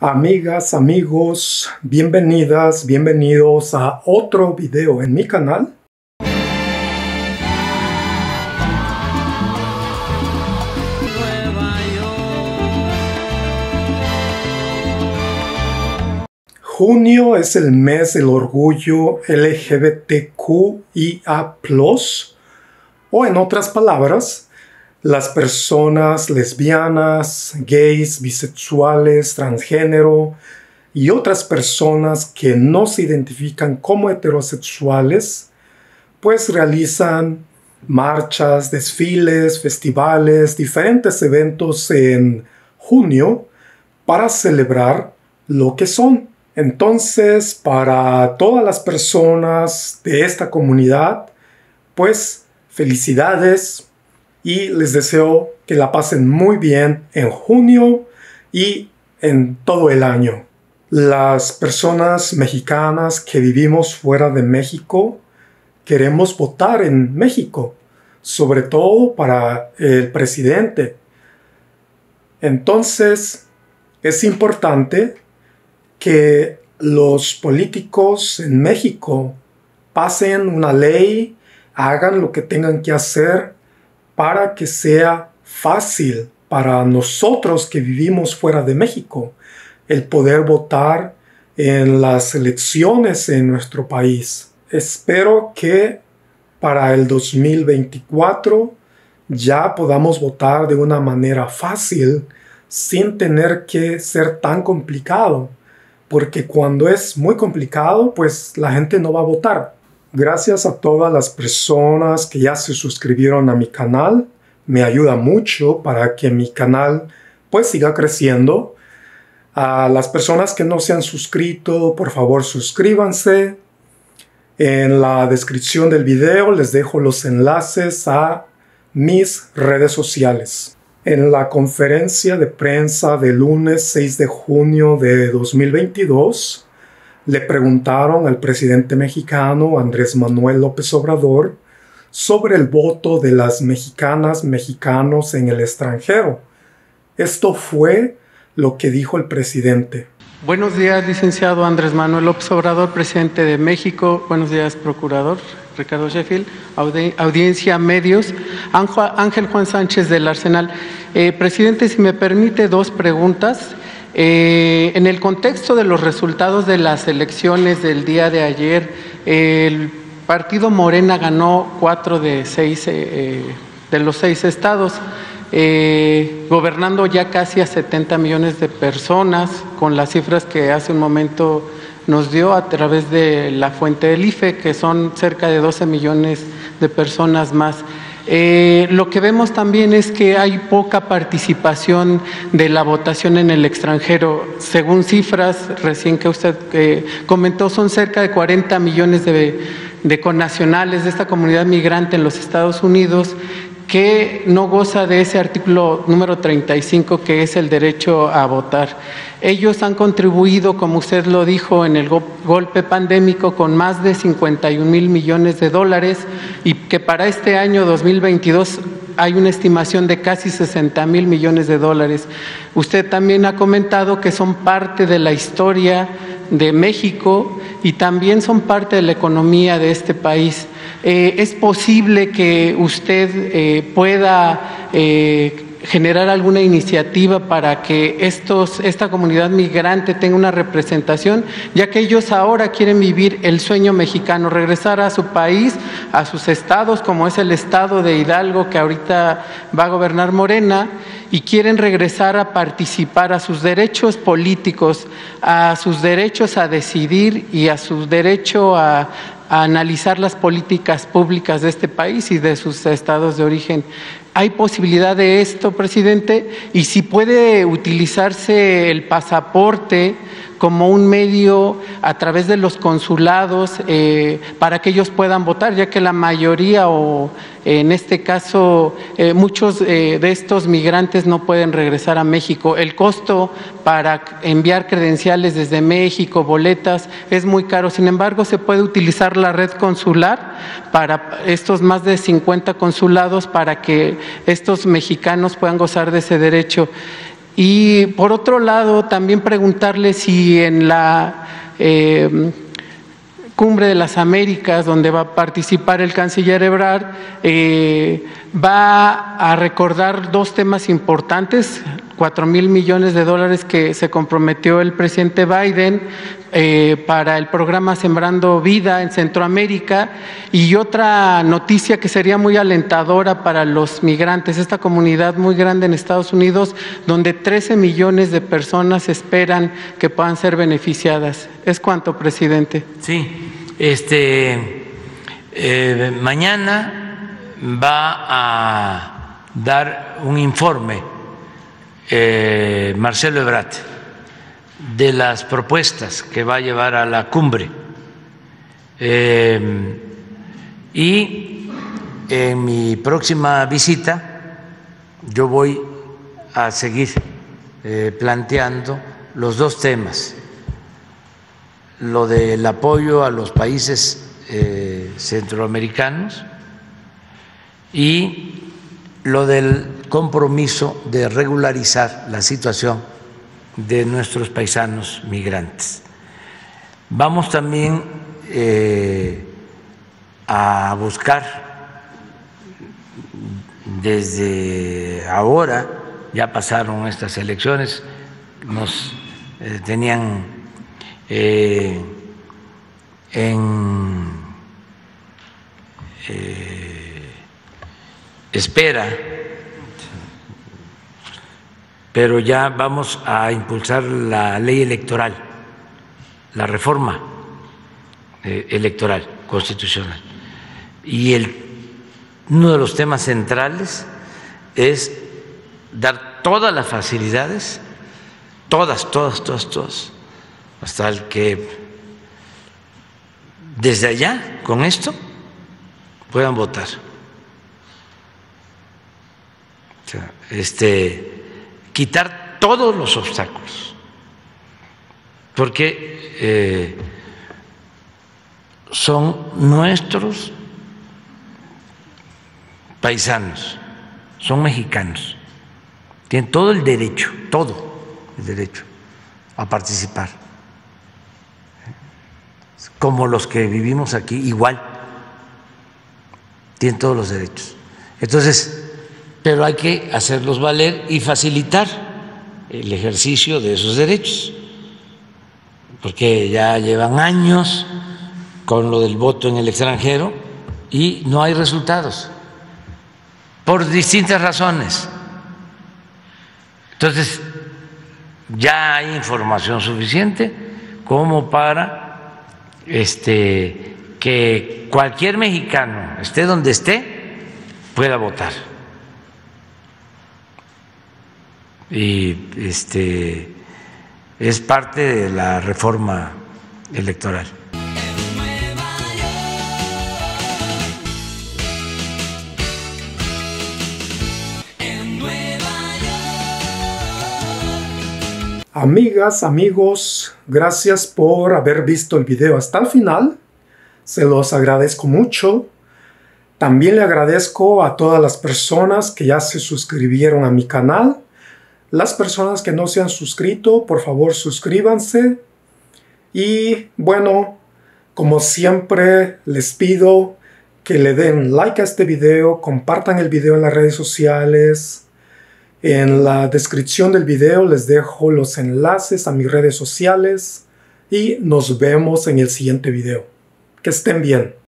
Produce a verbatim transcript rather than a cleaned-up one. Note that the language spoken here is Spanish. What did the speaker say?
Amigas, amigos, bienvenidas, bienvenidos a otro video en mi canal. Junio es el mes del orgullo L G B T Q I A plus, o en otras palabras, las personas lesbianas, gays, bisexuales, transgénero y otras personas que no se identifican como heterosexuales, pues realizan marchas, desfiles, festivales, diferentes eventos en junio para celebrar lo que son. Entonces, para todas las personas de esta comunidad, pues felicidades. Y les deseo que la pasen muy bien en junio y en todo el año. Las personas mexicanas que vivimos fuera de México queremos votar en México, sobre todo para el presidente. Entonces, es importante que los políticos en México pasen una ley, hagan lo que tengan que hacer para que sea fácil para nosotros que vivimos fuera de México el poder votar en las elecciones en nuestro país. Espero que para el dos mil veinticuatro ya podamos votar de una manera fácil sin tener que ser tan complicado, porque cuando es muy complicado, pues la gente no va a votar. Gracias a todas las personas que ya se suscribieron a mi canal. Me ayuda mucho para que mi canal pues siga creciendo. A las personas que no se han suscrito, por favor suscríbanse. En la descripción del video les dejo los enlaces a mis redes sociales. En la conferencia de prensa del lunes seis de junio de dos mil veintidós, le preguntaron al presidente mexicano Andrés Manuel López Obrador sobre el voto de las mexicanas, mexicanos en el extranjero. Esto fue lo que dijo el presidente. Buenos días, licenciado Andrés Manuel López Obrador, presidente de México. Buenos días, procurador Ricardo Sheffield, audi audiencia, medios. Ángel Juan Sánchez del Arsenal. Eh, presidente, si me permite dos preguntas. Eh, en el contexto de los resultados de las elecciones del día de ayer, eh, el partido Morena ganó cuatro de seis eh, de los seis estados, eh, gobernando ya casi a setenta millones de personas, con las cifras que hace un momento nos dio a través de la fuente del I F E, que son cerca de doce millones de personas más. Eh, lo que vemos también es que hay poca participación de la votación en el extranjero. Según cifras recién que usted eh, comentó, son cerca de cuarenta millones de, de connacionales de esta comunidad migrante en los Estados Unidos que no goza de ese artículo número treinta y cinco, que es el derecho a votar. Ellos han contribuido, como usted lo dijo, en el go golpe pandémico con más de cincuenta y un mil millones de dólares, y que para este año dos mil veintidós hay una estimación de casi sesenta mil millones de dólares. Usted también ha comentado que son parte de la historia de México y también son parte de la economía de este país. Eh, ¿Es posible que usted eh, pueda eh, generar alguna iniciativa para que estos, esta comunidad migrante tenga una representación, ya que ellos ahora quieren vivir el sueño mexicano, regresar a su país, a sus estados, como es el estado de Hidalgo, que ahorita va a gobernar Morena, y quieren regresar a participar, a sus derechos políticos, a sus derechos a decidir y a su derecho a, a analizar las políticas públicas de este país y de sus estados de origen? ¿Hay posibilidad de esto, presidente? Y si puede utilizarse el pasaporte como un medio a través de los consulados eh, para que ellos puedan votar, ya que la mayoría o en este caso eh, muchos eh, de estos migrantes no pueden regresar a México. El costo para enviar credenciales desde México, boletas, es muy caro. Sin embargo, se puede utilizar la red consular para estos más de cincuenta consulados para que estos mexicanos puedan gozar de ese derecho. Y por otro lado, también preguntarle si en la eh, Cumbre de las Américas, donde va a participar el canciller Ebrard, eh, va a recordar dos temas importantes, cuatro mil millones de dólares que se comprometió el presidente Biden eh, para el programa Sembrando Vida en Centroamérica, y otra noticia que sería muy alentadora para los migrantes, esta comunidad muy grande en Estados Unidos, donde trece millones de personas esperan que puedan ser beneficiadas. ¿Es cuánto, presidente? Sí, este, eh, mañana va a dar un informe eh, Marcelo Ebrard de las propuestas que va a llevar a la cumbre, eh, y en mi próxima visita yo voy a seguir eh, planteando los dos temas: lo del apoyo a los países eh, centroamericanos y lo del compromiso de regularizar la situación de nuestros paisanos migrantes. Vamos también eh, a buscar desde ahora, ya pasaron estas elecciones, nos eh, tenían Eh, en eh, espera, pero ya vamos a impulsar la ley electoral, la reforma eh, electoral constitucional. Y el, uno de los temas centrales es dar todas las facilidades, todas, todas, todas, todas, hasta el que desde allá, con esto, puedan votar. O sea, este, quitar todos los obstáculos, porque eh, son nuestros paisanos, son mexicanos, tienen todo el derecho, todo el derecho a participar, como los que vivimos aquí, igual, tienen todos los derechos. Entonces, pero hay que hacerlos valer y facilitar el ejercicio de esos derechos, porque ya llevan años con lo del voto en el extranjero y no hay resultados, por distintas razones. Entonces, ya hay información suficiente como para este, que cualquier mexicano, esté donde esté, pueda votar. Y este, es parte de la reforma electoral. Amigas, amigos, gracias por haber visto el video hasta el final. Se los agradezco mucho. También le agradezco a todas las personas que ya se suscribieron a mi canal. Las personas que no se han suscrito, por favor suscríbanse. Y bueno, como siempre les pido que le den like a este video, compartan el video en las redes sociales. En la descripción del video les dejo los enlaces a mis redes sociales y nos vemos en el siguiente video. Que estén bien.